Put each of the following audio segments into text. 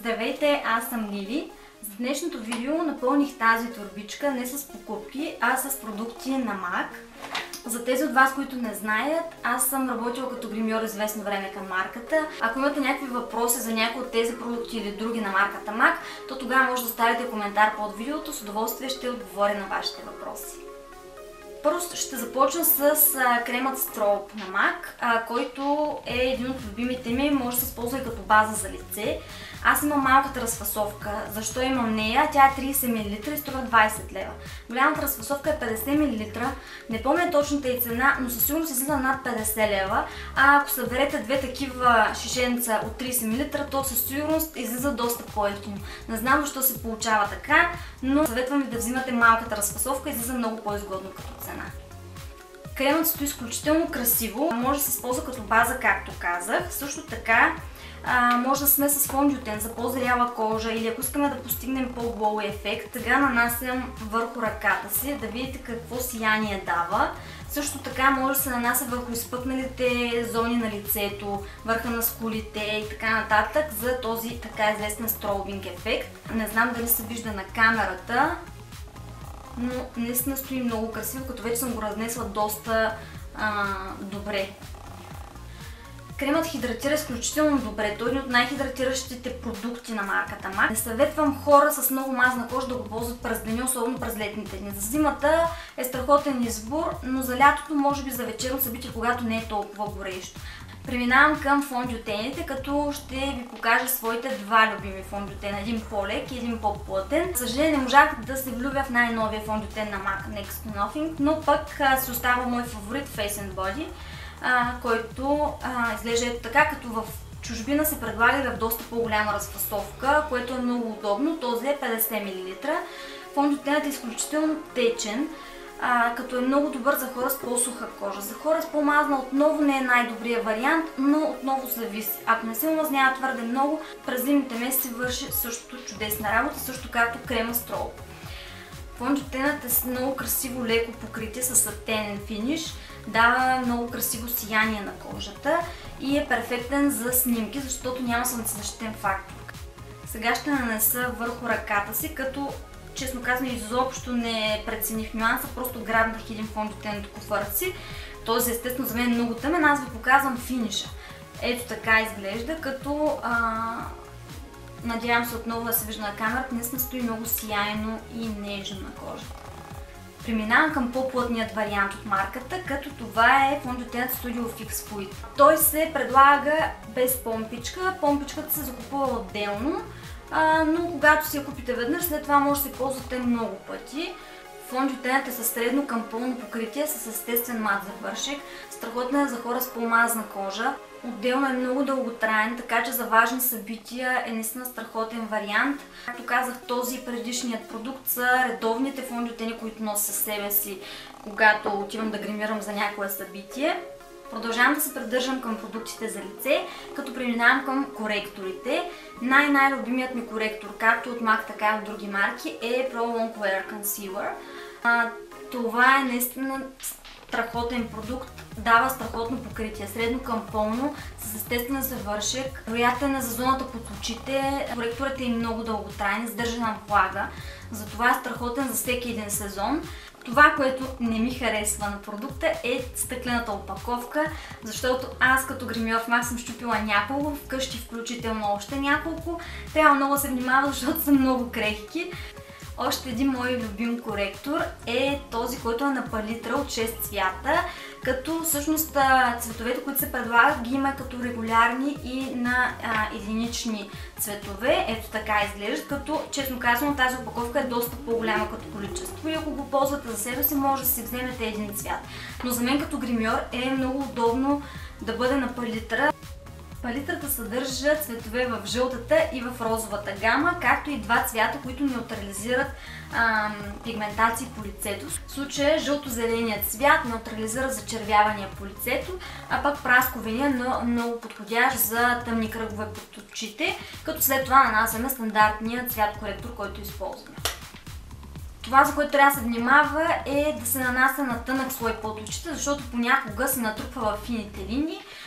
Здравейте, аз съм Лили. За днешното видео напълних тази торбичка не с покупки, а с продукти на MAC. За тези от вас, които не знаят, аз съм работила като гримьор известно време към марката. Ако имате някакви въпроси за някои от тези продукти или други на марката MAC, то тогава може да оставите коментар под видеото, с удоволствие ще отговоря на вашите въпроси. Първо ще започна с кремът Strobe на MAC, който е един от любимите ми, може да се използва и като база за лице. Аз имам малката разфасовка. Защо имам нея? Тя е 30 мл и струва 20 лева. Голямата разфасовка е 50 мл. Не помня точната й цена, но със сигурност излиза над 50 лева. А ако съберете две такива шишенца от 30 мл, то със сигурност излиза доста по-евтино. Не знам защо се получава така, но съветвам ви да взимате малката разфасовка, излиза много по-изгодно като цена. Кремът стои изключително красиво, може да се използва като база, както казах. Също така може да сме с фондютен за по-зряла кожа или ако искаме да постигнем по-глоу ефект. Сега нанасям върху ръката си, да видите какво сияние дава. Също така може да се нанася върху изпъкналите зони на лицето, върха на скулите и така нататък за този така известен стробинг ефект. Не знам дали се вижда на камерата, но наистина стои много красиво, като вече съм го разнесла доста добре. Кремът хидратира изключително добре. Той е един от най-хидратиращите продукти на марката MAC. Не съветвам хора с много мазна кожа да го ползват през деня, особено през летните дни. За зимата е страхотен избор, но за лятото, може би за вечерно събитие, когато не е толкова горещо. Преминавам към фондютените, като ще ви покажа своите два любими фондютена. Един по-лек и един по-плътен. За съжаление не можах да се влюбя в най-новия фондютен на MAC Next to Nothing, но пък си остава мой фаворит Face and Body, който изглежда ето така, като в чужбина се предлага и в доста по-голяма разфасовка, което е много удобно. Този е 50 мл. Фондютенът е изключително течен, като е много добър за хора с по-суха кожа. За хора с по-мазна отново не е най-добрият вариант, но отново зависи. Ако не се умазнява твърде много, през зимните месеци върши също чудесна работа, също както крема Strobe. Фондютенът е с много красиво леко покритие с сатенен финиш, дава много красиво сияние на кожата и е перфектен за снимки, защото няма слънцезащитен фактор. Сега ще нанеса върху ръката си, като честно казвам изобщо не прецених нюанса, просто грабнах един фондютен до куфара си. Този естествено за мен е много тъмен, аз ви показвам финиша. Ето така изглежда, като надявам се отново да се вижда на камерата, наистина стои много сияйно и нежно на кожата. Преминавам към по-плътният вариант от марката, като това е фондютенът Studio Fix Fluid. Той се предлага без помпичка, помпичката се закупува отделно, но когато си я купите веднъж, след това може да се ползвате много пъти. Фондютенът е със средно към пълно покритие, с естествен мат завършек. Страхотна е за хора с по-мазна кожа. Отделно е много дълготраен, така че за важни събития е наистина страхотен вариант. Както казах, този и предишният продукт са редовните фондютени, които нося със себе си, когато отивам да гримирам за някое събитие. Продължавам да се придържам към продуктите за лице, като преминавам към коректорите. Най-любимият ми коректор, както от MAC, така и от други марки, е Pro Long Wear Concealer. Това е наистина страхотен продукт, дава страхотно покритие, средно към пълно, с естествен завършек, вероятен е за зоната под очите, коректорът е много дълготраен, издържана влага, затова е страхотен за всеки един сезон. Това, което не ми харесва на продукта е стъклената опаковка, защото аз като гримьор в MAC съм щупила няколко, вкъщи включително още няколко. Трябва много да се внимава, защото са много крехки. Още един мой любим коректор е този, който е на палитра от 6 цвята, като всъщност цветовете, които се предлагат, ги има като регулярни и на единични цветове. Ето така изглеждат, като честно казвам тази опаковка е доста по-голяма като количество и ако го ползвате за себе си, може да си вземете един цвят. Но за мен като гримьор е много удобно да бъде на палитра. Палитрата съдържа цветове в жълтата и в розовата гама, както и два цвята, които неутрализират пигментации по лицето. В случая жълто-зеленият цвят неутрализира зачервявания по лицето, а пък прасковения е много подходящ за тъмни кръгове под очите, като след това нанасяме стандартния цвят коректор, който използваме. Това, за което трябва да се внимава, е да се нанася на тънък слой под очите, защото понякога се натрупва в фините линии.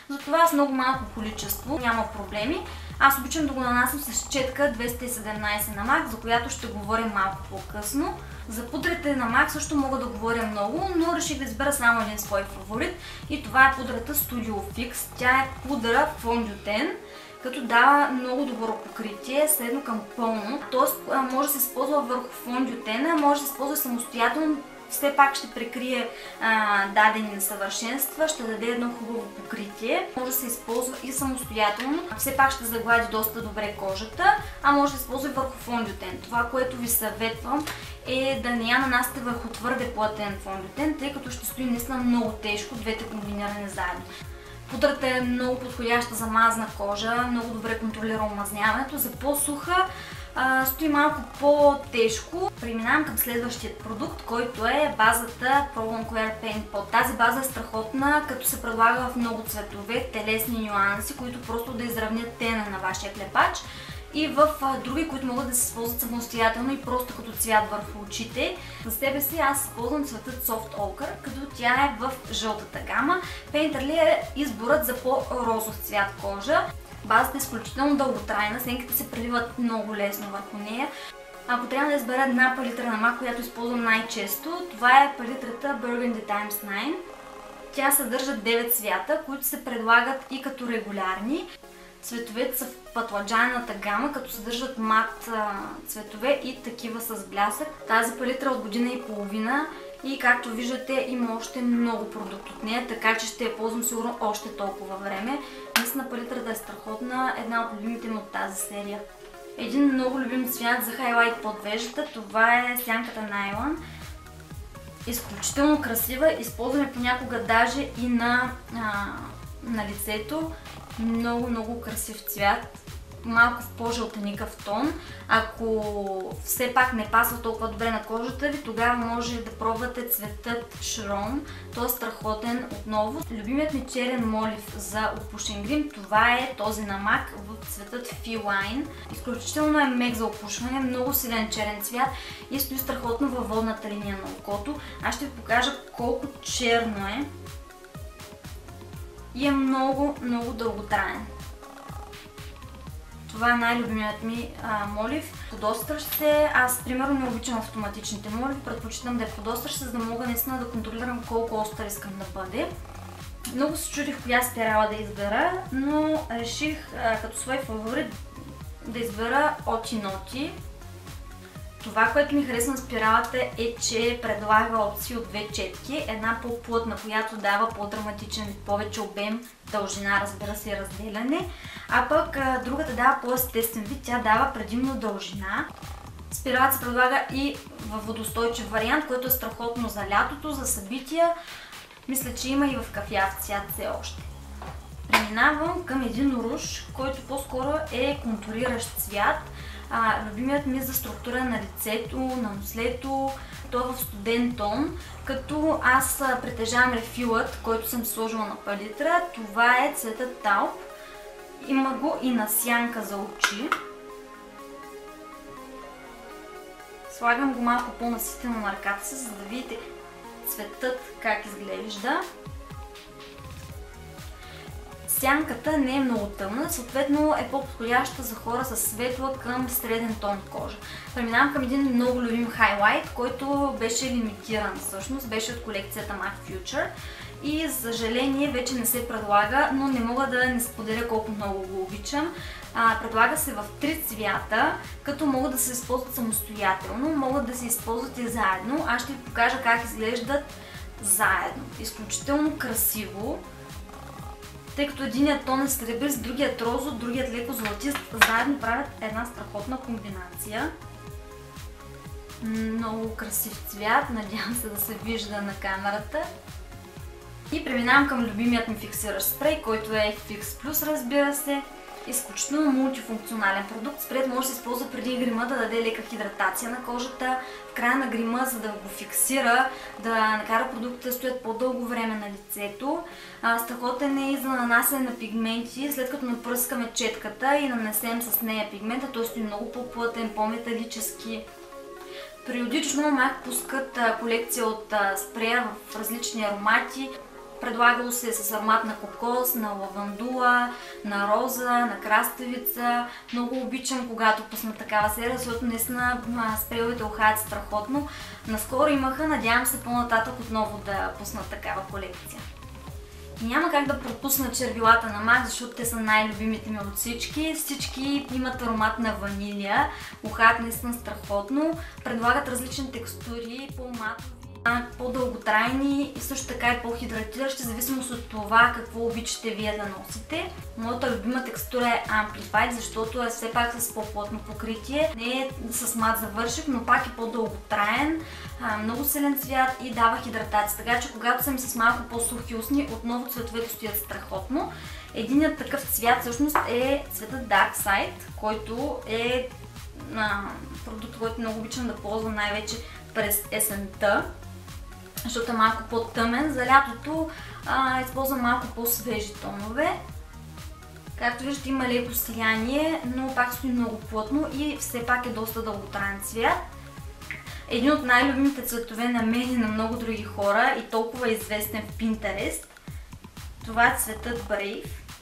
Затова с много малко количество няма проблеми. Аз обичам да го нанасям с четка 217 на MAC, за която ще говоря малко по-късно. За пудрите на MAC също мога да говоря много, но реших да избера само един свой фаворит и това е пудрата Studio Fix. Тя е пудра фондютен, като дава много добро покритие, следно към пълно. Тоест може да се използва върху фондютена, може да се използва самостоятелно. Все пак ще прикрие дадени несъвършенства, ще даде едно хубаво покритие. Може да се използва и самостоятелно. Все пак ще заглади доста добре кожата, а може да се използва и върху фондютен. Това, което ви съветвам е да не я нанасяте върху твърде плътен фондютен, тъй като ще стои наистина много тежко двете комбиниране заедно. Пудрата е много подходяща за мазна кожа, много добре контролира омазняването. За по-суха стои малко по-тежко. Преминавам към следващия продукт, който е базата Pro Longwear Paint Pot. Тази база е страхотна, като се предлага в много цветове, телесни нюанси, които просто да изравнят тена на вашия клепач. И в други, които могат да се използват самостоятелно и просто като цвят върху очите. За себе си аз използвам цветът Soft Ochre, като тя е в жълтата гама. Painterly е изборът за по-розов цвят кожа. Базата е изключително дълготрайна, сенките се преливат много лесно върху нея. Ако трябва да избера една палитра на MAC, която използвам най-често, това е палитрата Burgundy Times 9. Тя съдържа 9 цвята, които се предлагат и като регулярни. Цветовете са в пътладжайната гама, като съдържат мат цветове и такива с блясък. Тази палитра от година и половина и както виждате има още много продукт от нея, така че ще я ползвам сигурно още толкова време. Наистина палитрата е страхотна, една от любимите ми от тази серия. Един много любим цвят за хайлайт под веждата, това е сянката Nylon. Изключително красива, използваме понякога даже и на лицето. Много красив цвят, малко в по-жълтеникъв тон. Ако все пак не пасва толкова добре на кожата ви, тогава може да пробвате цветът Shroom. Той е страхотен отново. Любимият ми черен молив за опушен грим, това е този на MAC в цветът Feline. Изключително е мек за опушване, много силен черен цвят и стои страхотно във водната линия на окото. Аз ще ви покажа колко черно е. И е много дълготраен. Това е най-любимият ми молив. Подостращ се. Аз примерно не обичам автоматичните моливи, предпочитам да е подостращ се, за да мога наистина да контролирам колко остър искам да бъде. Много се чудих коя спирала да избера, но реших като свой фаворит да избера Oti-Noti. Това, което ми харесва на спиралата е, че предлага опции от две четки. Една по-плътна, която дава по-драматичен вид, повече обем, дължина, разбира се, и разделяне. А пък другата дава по-естествен вид, тя дава предимно дължина. Спиралата се предлага и във водостойчив вариант, който е страхотно за лятото, за събития. Мисля, че има и в кафяв цвят все още. Преминавам към един руж, който по-скоро е контуриращ цвят. Любимият ми е за структура на лицето, на нослето, той е в студен тон, като аз притежавам рефилът, който съм сложила на палитра. Това е цветът Taupe. Има го и на сянка за очи. Слагам го малко по-наситено на ръката си, за да видите цветът как изглежда. Сянката не е много тъмна, съответно е по-подходяща за хора с светла към среден тон кожа. Преминавам към един много любим хайлайт, който беше лимитиран всъщност, беше от колекцията MAC Future и за съжаление вече не се предлага, но не мога да не споделя колко много го обичам. Предлага се в 3 цвята, като могат да се използват самостоятелно, могат да се използват и заедно. Аз ще ви покажа как изглеждат заедно. Изключително красиво. Тъй като единият тон е сребрист, другият розов, другият леко златист, заедно правят една страхотна комбинация. Много красив цвят, надявам се да се вижда на камерата. И преминавам към любимият ми фиксиращ спрей, който е Fix Plus, разбира се. Изключително мултифункционален продукт. Спреят може да се използва преди грима, да даде лека хидратация на кожата, в края на грима, за да го фиксира, да накара продуктите да стоят по-дълго време на лицето. Страхотен е и за нанасяне на пигменти, след като напръскаме четката и нанесем с нея пигмента, той стои много по-плътен, по-металически. Периодично MAC пускат колекция от спрея в различни аромати. Предлагало се с аромат на кокос, на лавандула, на роза, на краставица. Много обичам, когато пусна такава серия, защото наистина спрейовете ухаят страхотно. Наскоро имаха, надявам се по-нататък отново да пуснат такава колекция. И няма как да пропусна червилата на MAC, защото те са най-любимите ми от всички. Всички имат аромат на ванилия, ухаят наистина страхотно, предлагат различни текстури, по-матови, по-дълготрайни и също така и по-хидратиращи, в зависимост от това какво обичате вие да носите. Моята любима текстура е Amplified, защото е все пак с по-плътно покритие. Не е с мат завършек, но пак е по-дълготраен, много силен цвят и дава хидратация. Така че когато съм с малко по-сухи устни, отново цветовете стоят страхотно. Единият такъв цвят всъщност е цветът Dark Side, който е продукт, който много обичам да ползвам най-вече през есента, защото е малко по-тъмен. За лятото използвам малко по-свежи тонове. Както виждате, има леко сияние, но пак стои много плътно и все пак е доста дълготраен цвят. Един от най-любимите цветове на мен и на много други хора и толкова известен в Pinterest. Това е цветът Brave,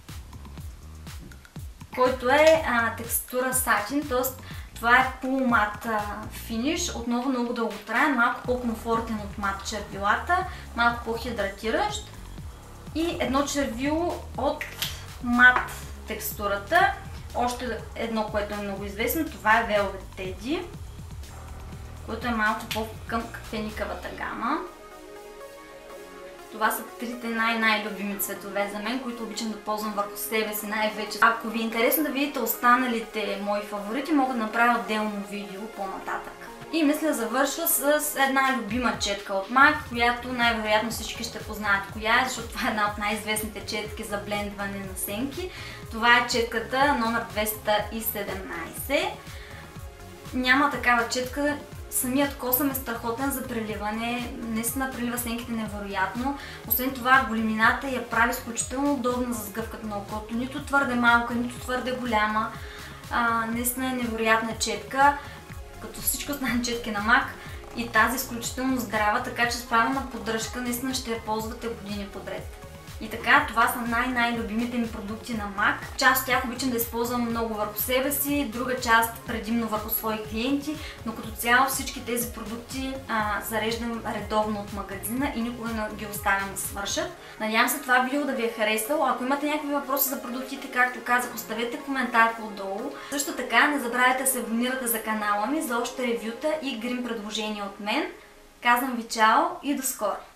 който е текстура сатин, т.е. това е полумат финиш, отново много дълготраен, малко по-комфортен от мат червилата, малко по-хидратиращ и едно червило от мат текстурата. Още едно, което е много известно, това е Velvet Teddy, което е малко по-към кафеникавата гама. Това са трите най-любими цветове за мен, които обичам да ползвам върху себе си най-вече. Ако ви е интересно да видите останалите мои фаворити, мога да направя отделно видео по-нататък. И мисля да завърша с една любима четка от MAC, която най-вероятно всички ще познаят коя е, защото това е една от най-известните четки за блендване на сенки. Това е четката номер 217. Няма такава четка. Самият косъм е страхотен за преливане, наистина прелива сенките невероятно. Освен това, големината я прави изключително удобна за сгъвката на окото. Нито твърде малка, нито твърде голяма. Наистина е невероятна четка, като всички останали четки на MAC. И тази изключително здрава, така че с правилна поддръжка наистина ще я ползвате години подред. И така, това са най-любимите ми продукти на MAC. Част от тях обичам да използвам много върху себе си, друга част предимно върху свои клиенти, но като цяло всички тези продукти зареждам редовно от магазина и никога не ги оставям да свършат. Надявам се това видео да ви е харесало. Ако имате някакви въпроси за продуктите, както казах, оставете коментар отдолу. Също така, не забравяйте да се абонирате за канала ми за още ревюта и грим предложения от мен. Казвам ви чао и до скоро!